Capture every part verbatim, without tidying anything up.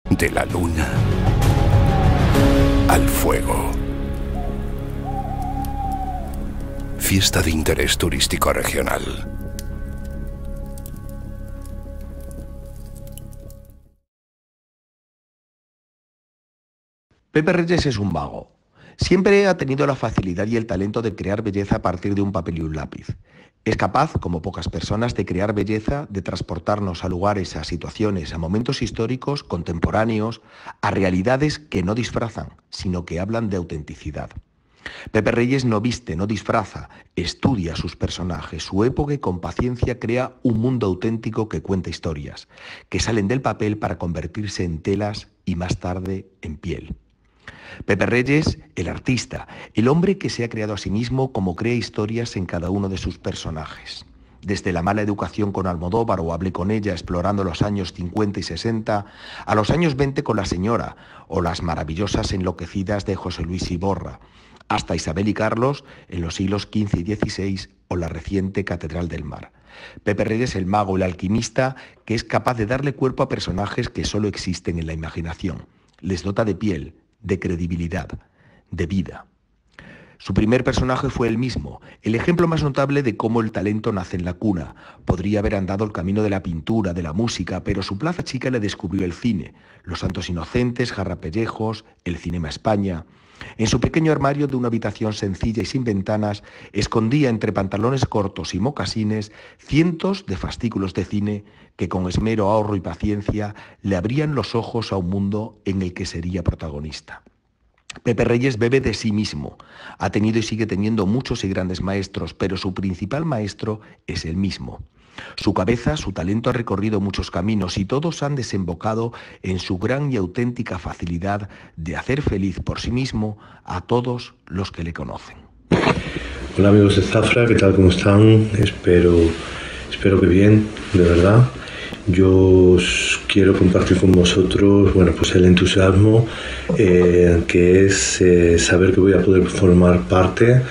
De la luna al fuego. Fiesta de interés turístico regional. Pepe Reyes es un mago. Siempre ha tenido la facilidad y el talento de crear belleza a partir de un papel y un lápiz. Es capaz, como pocas personas, de crear belleza, de transportarnos a lugares, a situaciones, a momentos históricos, contemporáneos, a realidades que no disfrazan, sino que hablan de autenticidad. Pepe Reyes no viste, no disfraza, estudia a sus personajes, su época y con paciencia crea un mundo auténtico que cuenta historias, que salen del papel para convertirse en telas y más tarde en piel. Pepe Reyes, el artista, el hombre que se ha creado a sí mismo como crea historias en cada uno de sus personajes. Desde La mala educación con Almodóvar o Hablé con ella explorando los años cincuenta y sesenta, a los años veinte con La señora o Las maravillosas enloquecidas de José Luis Iborra, hasta Isabel y Carlos en los siglos quince y dieciséis o la reciente Catedral del Mar. Pepe Reyes, el mago, el alquimista, que es capaz de darle cuerpo a personajes que solo existen en la imaginación. Les dota de piel, de credibilidad, de vida. Su primer personaje fue él mismo, el ejemplo más notable de cómo el talento nace en la cuna. Podría haber andado el camino de la pintura, de la música, pero su plaza chica le descubrió el cine, Los santos inocentes, Jarrapellejos, el Cinema España. En su pequeño armario de una habitación sencilla y sin ventanas, escondía entre pantalones cortos y mocasines cientos de fascículos de cine que con esmero, ahorro y paciencia le abrían los ojos a un mundo en el que sería protagonista. Pepe Reyes bebe de sí mismo. Ha tenido y sigue teniendo muchos y grandes maestros, pero su principal maestro es él mismo. Su cabeza, su talento ha recorrido muchos caminos y todos han desembocado en su gran y auténtica facilidad de hacer feliz por sí mismo a todos los que le conocen. Hola amigos de Zafra, ¿qué tal? ¿Cómo están? Espero, espero que bien, de verdad. Yo os quiero compartir con vosotros, bueno, pues el entusiasmo eh, que es eh, saber que voy a poder formar parte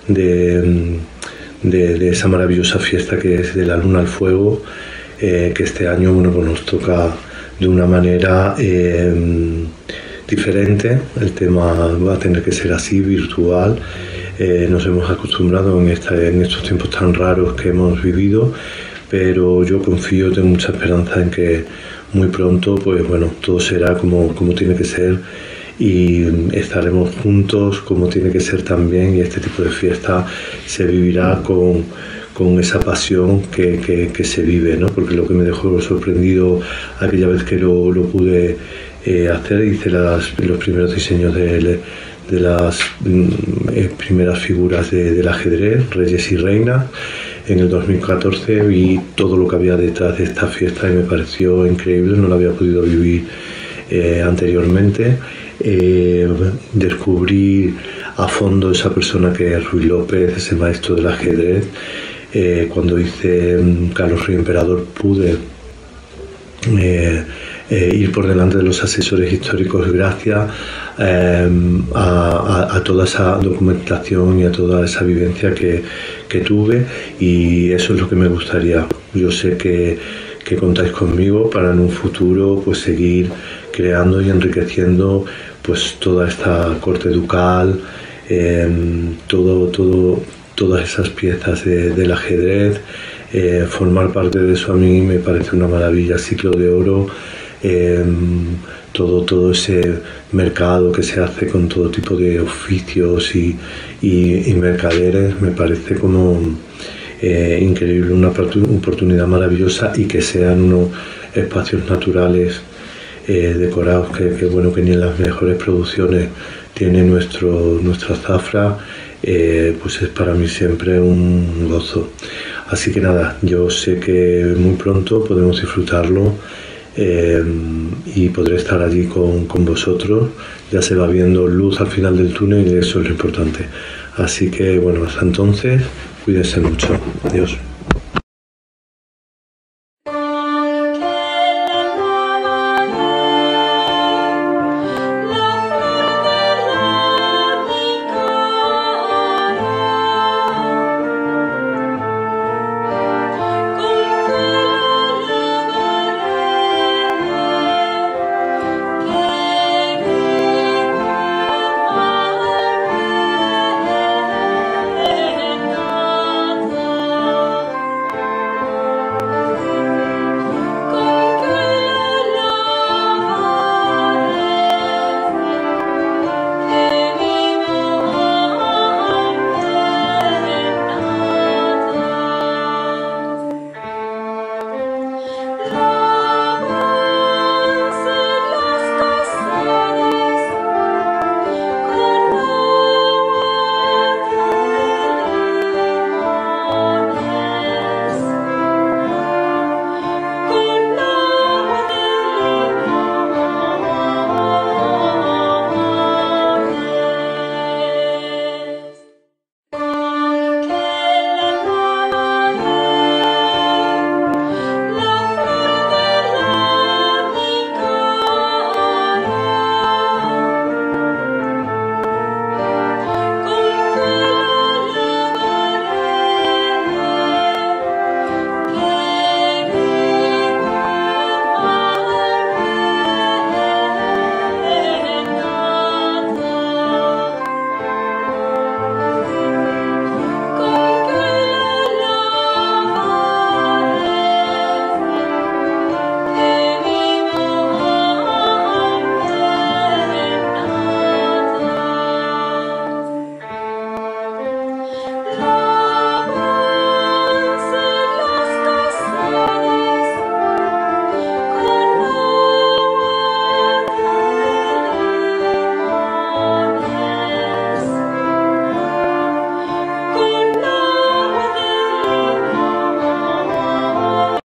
de... De, de esa maravillosa fiesta que es de la luna al fuego, eh, que este año bueno, pues nos toca de una manera eh, diferente. El tema va a tener que ser así, virtual. Eh, nos hemos acostumbrado en, esta, en estos tiempos tan raros que hemos vivido, pero yo confío, tengo mucha esperanza en que muy pronto pues, bueno, todo será como, como tiene que ser y estaremos juntos como tiene que ser también, y este tipo de fiesta se vivirá con, con esa pasión que, que, que se vive, ¿no? Porque lo que me dejó sorprendido aquella vez que lo, lo pude eh, hacer, hice las, los primeros diseños de, de las eh, primeras figuras de, del ajedrez, Reyes y Reinas, en el dos mil catorce, vi todo lo que había detrás de esta fiesta y me pareció increíble, no lo había podido vivir eh, anteriormente. Eh, descubrí a fondo esa persona que es Ruy López, ese maestro del ajedrez. Eh, cuando hice um, Carlos Rey Emperador pude eh, eh, ir por delante de los asesores históricos gracias eh, a, a, a toda esa documentación y a toda esa vivencia que, que tuve, y eso es lo que me gustaría. Yo sé que, que contáis conmigo para en un futuro pues seguir creando y enriqueciendo pues toda esta corte ducal, eh, todo, todo, todas esas piezas de, del ajedrez. Eh, formar parte de eso a mí me parece una maravilla, Siglo de Oro, eh, todo, todo ese mercado que se hace con todo tipo de oficios y, y, y mercaderes, me parece como eh, increíble, una oportunidad maravillosa, y que sean unos espacios naturales Eh, decorados que, que bueno, que ni en las mejores producciones tiene nuestro, nuestra Zafra, eh, pues es para mí siempre un gozo. Así que nada, yo sé que muy pronto podemos disfrutarlo eh, y podré estar allí con, con vosotros. Ya se va viendo luz al final del túnel y eso es lo importante. Así que bueno, hasta entonces, cuídense mucho. Adiós.